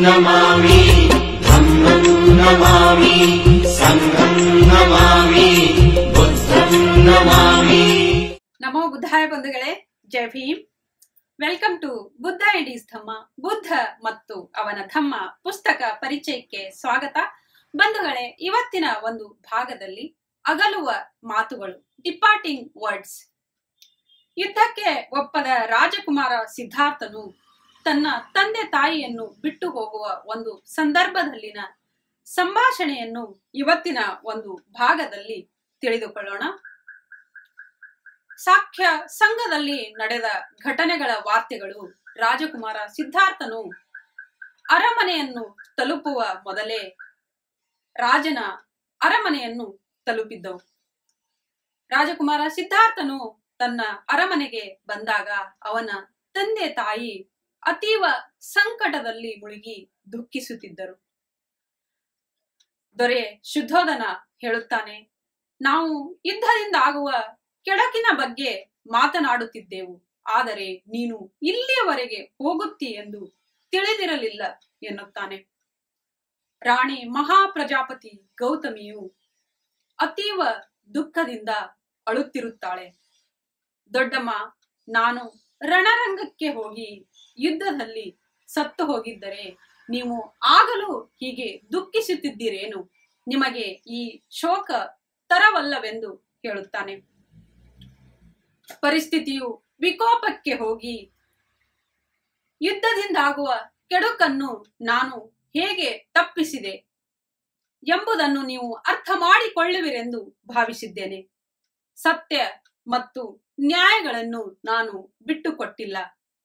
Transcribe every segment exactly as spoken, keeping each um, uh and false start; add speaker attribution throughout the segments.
Speaker 1: ನಮಾಮಿ ಧಮ್ಮಂ ನಮಾಮಿ ಸಂಘಂ ನಮಾಮಿ ಬುದ್ಧಂ ನಮಾಮಿ.
Speaker 2: ನಮೋ ಬುದ್ಧಾಯ ಬಂಧುಗಳೇ, Jai Bhim. Welcome to Buddha and his Dhamma. Buddha ಮತ್ತು ಅವನ ಧಮ್ಮ ಪುಸ್ತಕ ಪರಿಚಯಕ್ಕೆ ಸ್ವಾಗತ. ಬಂಧುಗಳೇ, ಇವತ್ತಿನ ಒಂದು ಭಾಗದಲ್ಲಿ ಅಗಲುವ ಮಾತುಗಳು, ಡಿಪಾರ್ಟಿಂಗ್ ವರ್ಡ್ಸ್. ಯುದ್ಧಕ್ಕೆ ಒಪ್ಪದ ರಾಜಕುಮಾರ ಸಿದ್ಧಾರ್ಥನು ತನ್ನ ತಂದೆ ತಾಯಿಯನ್ನು ಬಿಟ್ಟು ಹೋಗುವ ಒಂದು ಸಂದರ್ಭದಲ್ಲಿನ ಸಂಭಾಷಣೆಯನ್ನು ಇವತ್ತಿನ ಒಂದು ಭಾಗದಲ್ಲಿ ತಿಳಿದುಕೊಳ್ಳೋಣ. ಸಾಕ್ಷ್ಯ ಸಂಘದಲ್ಲಿ ನಡೆದ ಘಟನೆಗಳ ವಾರ್ತೆಗಳು ರಾಜಕುಮಾರ ಸಿದ್ಧಾರ್ಥನು ಅರಮನೆಯನ್ನು ತಲುಪುವ ಮೊದಲೇ ರಾಜನ ಅರಮನೆಯನ್ನು ತಲುಪಿದ್ದವು. ರಾಜಕುಮಾರ ಸಿದ್ಧಾರ್ಥನು ತನ್ನ ಅರಮನೆಗೆ ಬಂದಾಗ ಅವನ ತಂದೆ ತಾಯಿ ಅತೀವ ಸಂಕಟದಲ್ಲಿ ಮುಳುಗಿ ದುಃಖಿಸುತ್ತಿದ್ದರು. ದೊರೆ ಶುದ್ಧೋಧನ ಹೇಳುತ್ತಾನೆ, ನಾವು ಯುದ್ಧದಿಂದ ಆಗುವ ಕೆಡಕಿನ ಬಗ್ಗೆ ಮಾತನಾಡುತ್ತಿದ್ದೆವು, ಆದರೆ ನೀನು ಇಲ್ಲಿಯವರೆಗೆ ಹೋಗುತ್ತಿ ಎಂದು ತಿಳಿದಿರಲಿಲ್ಲ ಎನ್ನುತ್ತಾನೆ. ರಾಣಿ ಮಹಾಪ್ರಜಾಪತಿ ಗೌತಮಿಯು ಅತೀವ ದುಃಖದಿಂದ ಅಳುತ್ತಿರುತ್ತಾಳೆ. ದೊಡ್ಡಮ್ಮ, ನಾನು ರಣರಂಗಕ್ಕೆ ಹೋಗಿ ಯುದ್ಧದಲ್ಲಿ ಸತ್ತು ಹೋಗಿದ್ದರೆ ನೀವು ಆಗಲೂ ಹೀಗೆ ದುಃಖಿಸುತ್ತಿದ್ದೀರೇನು? ನಿಮಗೆ ಈ ಶೋಕ ತರವಲ್ಲವೆಂದು ಹೇಳುತ್ತಾನೆ. ಪರಿಸ್ಥಿತಿಯು ವಿಕೋಪಕ್ಕೆ ಹೋಗಿ ಯುದ್ಧದಿಂದಾಗುವ ಕೆಡುಕನ್ನು ನಾನು ಹೇಗೆ ತಪ್ಪಿಸಿದೆ ಎಂಬುದನ್ನು ನೀವು ಅರ್ಥ ಮಾಡಿಕೊಳ್ಳುವಿರೆಂದು ಭಾವಿಸಿದ್ದೇನೆ. ಸತ್ಯ ಮತ್ತು ನ್ಯಾಯಗಳನ್ನು ನಾನು ಬಿಟ್ಟುಕೊಟ್ಟಿಲ್ಲ.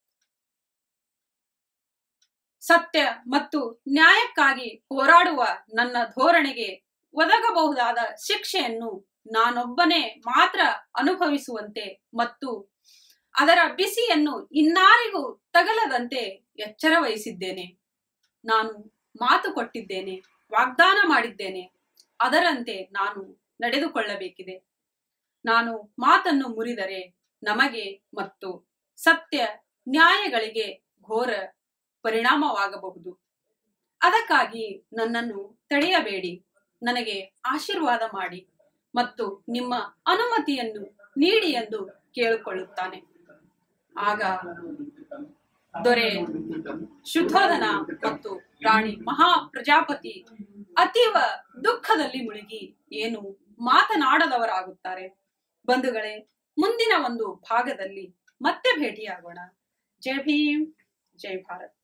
Speaker 2: ಸತ್ಯ ಮತ್ತು ನ್ಯಾಯಕ್ಕಾಗಿ ಹೋರಾಡುವ ನನ್ನ ಧೋರಣೆಗೆ ಒದಗಬಹುದಾದ ಶಿಕ್ಷೆಯನ್ನು ನಾನೊಬ್ಬನೇ ಮಾತ್ರ ಅನುಭವಿಸುವಂತೆ ಮತ್ತು ಅದರ ಬಿಸಿಯನ್ನು ಇನ್ನಾರಿಗೂ ತಗಲದಂತೆ ಎಚ್ಚರ ವಹಿಸಿದ್ದೇನೆ. ನಾನು ಮಾತು ಕೊಟ್ಟಿದ್ದೇನೆ, ವಾಗ್ದಾನ ಮಾಡಿದ್ದೇನೆ, ಅದರಂತೆ ನಾನು ನಡೆದುಕೊಳ್ಳಬೇಕಿದೆ. ನಾನು ಮಾತನ್ನು ಮುರಿದರೆ ನಮಗೆ ಮತ್ತು ಸತ್ಯ ನ್ಯಾಯಗಳಿಗೆ ಘೋರ ಪರಿಣಾಮವಾಗಬಹುದು. ಅದಕ್ಕಾಗಿ ನನ್ನನ್ನು ತಡೆಯಬೇಡಿ, ನನಗೆ ಆಶೀರ್ವಾದ ಮಾಡಿ ಮತ್ತು ನಿಮ್ಮ ಅನುಮತಿಯನ್ನು ನೀಡಿ ಎಂದು ಕೇಳಿಕೊಳ್ಳುತ್ತಾನೆ. ಆಗ ದೊರೆ ಶುದ್ಧೋಧನ ಮತ್ತು ರಾಣಿ ಮಹಾಪ್ರಜಾಪತಿ ಅತೀವ ದುಃಖದಲ್ಲಿ ಮುಳುಗಿ ಏನು ಮಾತನಾಡದವರಾಗುತ್ತಾರೆ. ಬಂಧುಗಳೇ, ಮುಂದಿನ ಒಂದು ಭಾಗದಲ್ಲಿ ಮತ್ತೆ ಭೇಟಿಯಾಗೋಣ. ಜೈ ಭೀಮ್, ಜೈ ಭಾರತ್.